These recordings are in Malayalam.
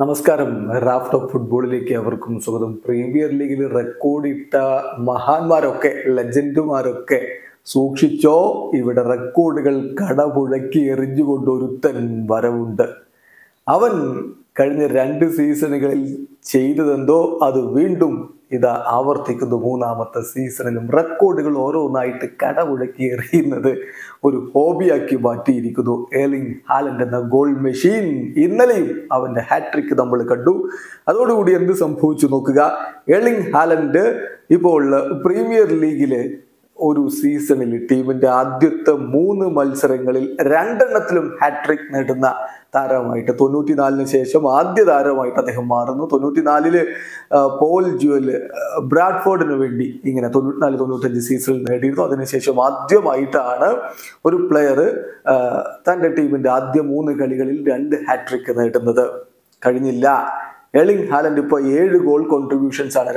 നമസ്കാരം. റാഫ്റ്റ് ഓഫ് ഫുട്ബോളിലേക്ക് അവർക്കും സ്വാഗതം. പ്രീമിയർ ലീഗിൽ റെക്കോർഡിട്ട മഹാന്മാരൊക്കെ, ലെജൻഡുമാരൊക്കെ സൂക്ഷിച്ചോ, ഇവിടെ റെക്കോർഡുകൾ കടപുഴക്കി എറിഞ്ഞുകൊണ്ട് ഒരുത്തൻ വരവുണ്ട്. അവൻ കഴിഞ്ഞ 2 സീസണുകളിൽ ചെയ്തതെന്തോ അത് വീണ്ടും ഇതാ ആവർത്തിക്കുന്നു. 3ാമത്തെ സീസണിലും റെക്കോർഡുകൾ ഓരോന്നായിട്ട് കടപുഴക്കി എറിയുന്നത് ഒരു ഹോബിയാക്കി മാറ്റിയിരിക്കുന്നു. എർലിംഗ് ഹാലൻഡ് എന്ന ഗോൾ മെഷീൻ. ഇന്നലെയും അവന്റെ ഹാട്രിക് നമ്മൾ കണ്ടു. അതോടുകൂടി എന്ത് സംഭവിച്ചു നോക്കുക. എർലിംഗ് ഹാലൻഡ് ഇപ്പോൾ പ്രീമിയർ ലീഗില് ഒരു സീസണിൽ ടീമിന്റെ ആദ്യത്തെ 3 മത്സരങ്ങളിൽ 2 ഹാട്രിക് നേടുന്ന താരമായിട്ട്, 94 ശേഷം ആദ്യ താരമായിട്ട് അദ്ദേഹം മാറുന്നു. 94 പോൾ ജുവൽ ബ്രാഡ്ഫോർഡിന് വേണ്ടി ഇങ്ങനെ 94-95 സീസണിൽ നേടിയിരുന്നു. അതിനുശേഷം ആദ്യമായിട്ടാണ് ഒരു പ്ലെയർ തൻ്റെ ടീമിന്റെ ആദ്യ 3 കളികളിൽ 2 ഹാട്രിക് നേടുന്നത്. കഴിഞ്ഞില്ല. എർലിംഗ് ഹാലൻഡ് ഇപ്പോൾ 7 ഗോൾ കോൺട്രിബ്യൂഷൻസ് ആണ്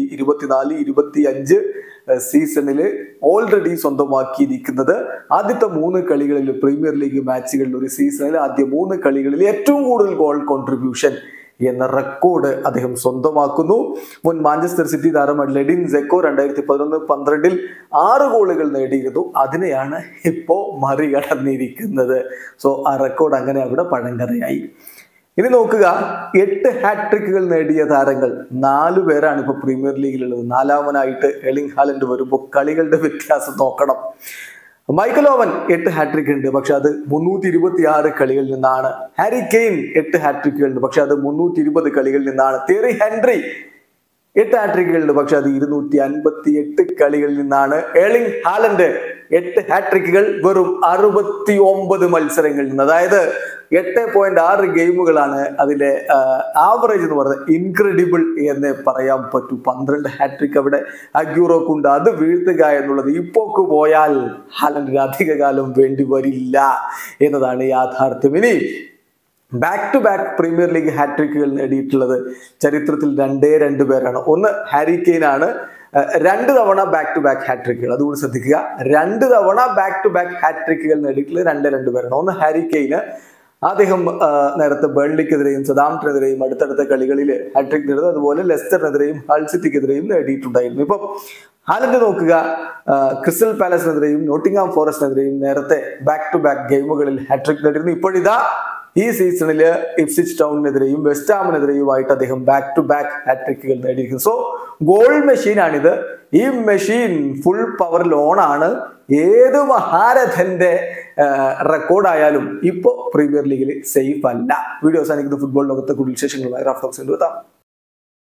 2024-25 സീസണിൽ ഓൾറെഡി സ്വന്തമാക്കിയിരിക്കുന്നത്. ആദ്യത്തെ 3 കളികളിൽ, പ്രീമിയർ ലീഗ് മാച്ചുകളിൽ ഒരു സീസണിൽ ആദ്യ 3 കളികളിൽ ഏറ്റവും കൂടുതൽ ഗോൾ കോൺട്രിബ്യൂഷൻ എന്ന റെക്കോർഡ് അദ്ദേഹം സ്വന്തമാക്കുന്നു. മുൻ മാഞ്ചസ്റ്റർ സിറ്റി താരം എഡിൻ സെക്കോ 2011-12 6 ഗോളുകൾ നേടിയിരുന്നു. അതിനെയാണ് ഇപ്പോൾ മറികടന്നിരിക്കുന്നത്. സോ ആ റെക്കോർഡ് അങ്ങനെ അവിടെ പഴങ്കഥയായി. ഇനി നോക്കുക, 8 ഹാട്രിക്കുകൾ നേടിയ താരങ്ങൾ 4 പേരാണ് ഇപ്പോൾ പ്രീമിയർ ലീഗിലുള്ളത്. 4ാമനായിട്ട് എർലിംഗ് ഹാലൻഡ് വരുമ്പോൾ കളികളുടെ വ്യത്യാസം നോക്കണം. മൈക്കൽ ഓവൻ 8 ഹാട്രിക് ഉണ്ട്, പക്ഷെ അത് 326 കളികളിൽ നിന്നാണ്. ഹാരി കെയ്ൻ 8 ഹാട്രിക്കുകൾ ഉണ്ട്, പക്ഷെ അത് 320 കളികളിൽ നിന്നാണ്. തിയറി ഹെൻറി 8 ഹാട്രിക്കുകൾ ഉണ്ട്, പക്ഷെ അത് 258 കളികളിൽ നിന്നാണ്. എർലിംഗ് ഹാലൻഡ് 8 ഹാട്രിക്കുകൾ വെറും 69 മത്സരങ്ങളിൽ നിന്ന്. അതായത് 8.6 ഗെയിമുകളാണ് അതിലെ ആവറേജ് എന്ന് പറയുന്നത്. ഇൻക്രെഡിബിൾ എന്നേ പറയാൻ പറ്റൂ. 12 ഹാട്രിക് അവിടെ അഗ്യൂറോക്കുണ്ട്. അത് വീഴ്ത്തുക എന്നുള്ളത് ഇപ്പോക്ക് പോയാൽ ഹാലൻഡിന് അധിക കാലം വേണ്ടി വരില്ല എന്നതാണ് യാഥാർത്ഥ്യം. ഇനി back to back premier league ഹാട്രിക്കുകൾ നേടിയിട്ടുള്ളത് ചരിത്രത്തിൽ 2 പേരാണ്. ഒന്ന് ഹാരി കെയ്ൻ ആണ്. 2 തവണ ബാക്ക് ടു ബാക്ക് ഹാട്രിക്കുകൾ. അതുകൂടി ശ്രദ്ധിക്കുക. 2 തവണ ബാക്ക് ടു ബാക്ക് ഹാട്രിക്കുകൾ നേടിയിട്ടുള്ളത് 2 പേരാണ്. ഒന്ന് ഹാരി കെയ്ന്. അദ്ദേഹം നേരത്തെ ബേൺലിക്കെതിരെയും സദാംപ്ടനെതിരെയും അടുത്തടുത്ത കളികളിൽ ഹാട്രിക് നേടുന്നത്. അതുപോലെ ലെസ്റ്ററിനെതിരെയും ഹൾ സിറ്റിക്കെതിരെയും നേടിയിട്ടുണ്ടായിരുന്നു. ഇപ്പം ഹാലൻഡ് നോക്കുക, ക്രിസ്റ്റൽ പാലസിനെതിരെയും നോട്ടിംഗ്ഹാം ഫോറസ്റ്റിനെതിരെയും നേരത്തെ ബാക്ക് ടു ബാക്ക് ഗെയിമുകളിൽ ഹാട്രിക് നേടിയിരുന്നു. ഇപ്പോഴിതാ ഈ സീസണിൽ ഇപ്സ്വിച്ച് ടൗണിനെതിരെയും വെസ്റ്റ് ഹാമിനെതിരെയുമായിട്ട് അദ്ദേഹം ബാക്ക് ടു ബാക്ക് ഹാട്രിക്കുകൾ നേടിയിരിക്കുന്നു. സോ ഗോൾ മെഷീനാണിത്. ഈ മെഷീൻ ഫുൾ പവറിൽ ഓണാണ്. ഏത് മഹാരഥന്റെ റെക്കോർഡായാലും ഇപ്പോൾ പ്രീമിയർ ലീഗിൽ സേഫ് അല്ല. വീഡിയോ അവസാനിക്കുന്ന ഫുട്ബോൾ ലോകത്തെ കൂടുതൽ വിശേഷങ്ങളുമായി റാഫ്റ്റ് ഓഫ് എത്താം.